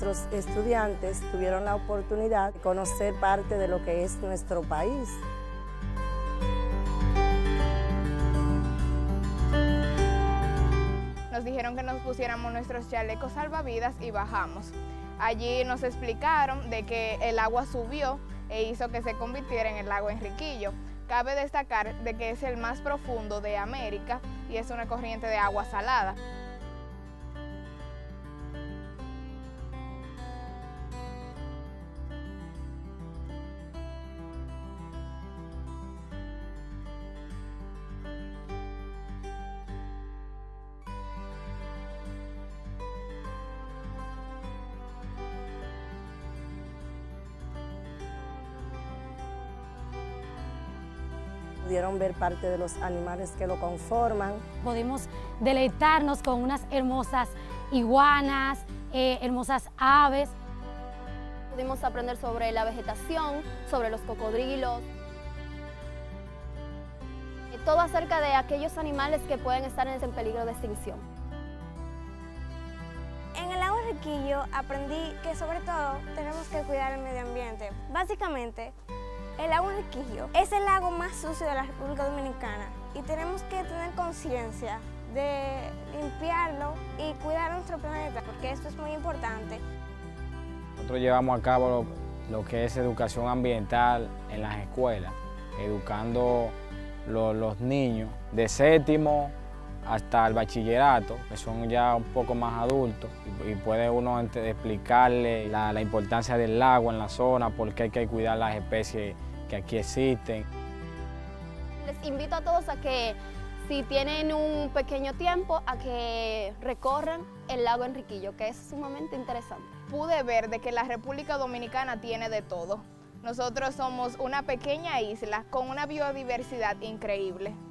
nuestros estudiantes tuvieron la oportunidad de conocer parte de lo que es nuestro país. Nos dijeron que nos pusiéramos nuestros chalecos salvavidas y bajamos. Allí nos explicaron de que el agua subió e hizo que se convirtiera en el lago Enriquillo. Cabe destacar de que es el más profundo de América y es una corriente de agua salada. Pudieron ver parte de los animales que lo conforman. Pudimos deleitarnos con unas hermosas iguanas, hermosas aves. Pudimos aprender sobre la vegetación, sobre los cocodrilos. Todo acerca de aquellos animales que pueden estar en peligro de extinción. En el lago Enriquillo aprendí que sobre todo tenemos que cuidar el medio ambiente. Básicamente, el lago Enriquillo es el lago más sucio de la República Dominicana y tenemos que tener conciencia de limpiarlo y cuidar nuestro planeta, porque esto es muy importante. Nosotros llevamos a cabo lo que es educación ambiental en las escuelas, educando los niños de séptimo hasta el bachillerato, que son ya un poco más adultos, y puede uno explicarle la importancia del agua en la zona, por qué hay que cuidar las especies que aquí existen. Les invito a todos a que, si tienen un pequeño tiempo, a que recorran el lago Enriquillo, que es sumamente interesante. Pude ver de que la República Dominicana tiene de todo. Nosotros somos una pequeña isla con una biodiversidad increíble.